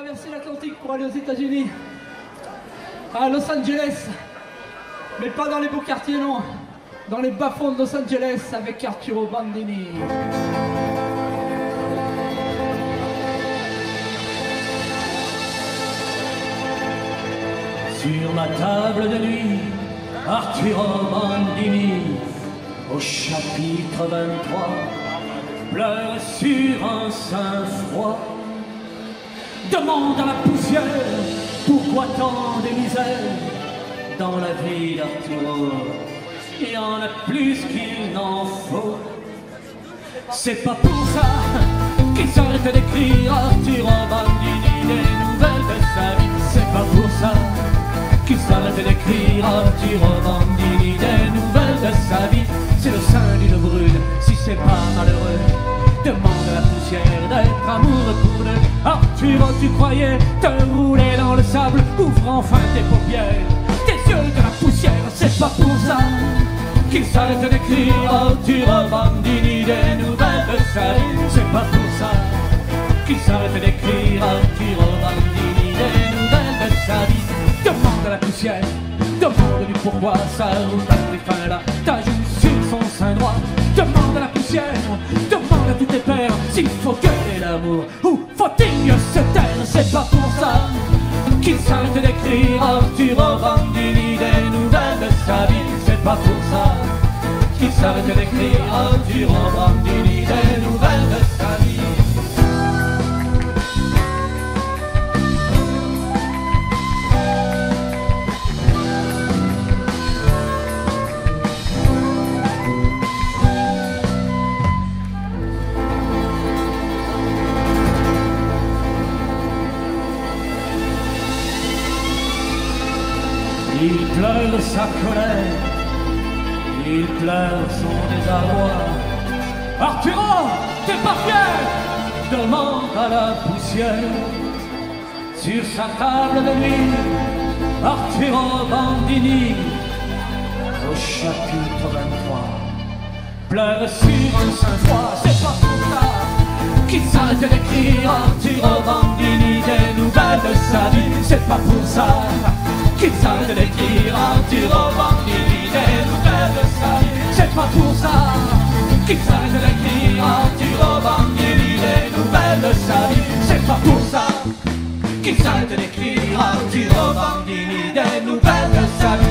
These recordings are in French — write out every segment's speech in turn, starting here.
traverser l'Atlantique pour aller aux États-Unis, à Los Angeles, mais pas dans les beaux quartiers, non, dans les bas-fonds de Los Angeles avec Arturo Bandini. Sur ma table de nuit, Arturo Bandini, au chapitre 23, pleure sur un sein froid. Demande à la poussière pourquoi tant de misère dans la vie d'Arturo. Il y en a plus qu'il n'en faut. C'est pas pour ça qu'il s'arrête d'écrire Arturo Bandini des nouvelles de sa vie. C'est pas pour ça qu'il s'arrête d'écrire Arturo Bandini des nouvelles de sa vie. C'est le sein d'une brune, si c'est pas malheureux. Demande à la poussière d'être amoureux pour deux. Arturo, tu croyais te rouler dans le sable. Ouvre enfin tes paupières, tes yeux de la poussière. C'est pas pour ça qu'il s'arrête d'écrire Arturo Bandini des nouvelles de sa vie. C'est pas pour ça qu'il s'arrête d'écrire Arturo Bandini des nouvelles de sa vie. Demande à la poussière, demande-lui pourquoi sa route a pris fin là. Ta joue sur son sein droit. Demande à la poussière, demande à tous tes pères s'il faut gueuler l'amour ou faut-il mieux se taire. C'est pas pour ça qu'il s'arrête d'écrire Arturo Bandini des nouvelles de sa vie. C'est pas pour ça qu'il s'arrête d'écrire Arturo Bandini des nouvelles de sa vie. Il pleure sa colère, il pleure son désarroi. Arturo, t'es pas fier? Demande à la poussière. Sur sa table de nuit, Arturo Bandini, au chapitre 23, pleure sur un sein froid. C'est pas pour ça qu'il s'arrête d'écrire Arturo Bandini des nouvelles de sa vie. C'est pas pour ça qu'il s'arrête d'écrire Arturo Bandini des nouvelles de sa vie. C'est pas pour ça qu'il s'arrête d'écrire Arturo Bandini des nouvelles de sa vie. C'est pas pour ça qu'il s'arrête d'écrire Arturo Bandini des nouvelles de sa vie.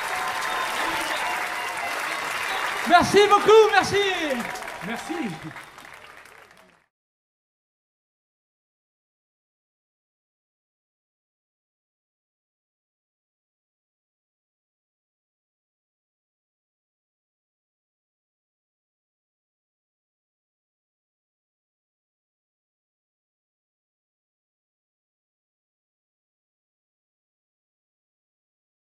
Merci beaucoup, merci. Merci.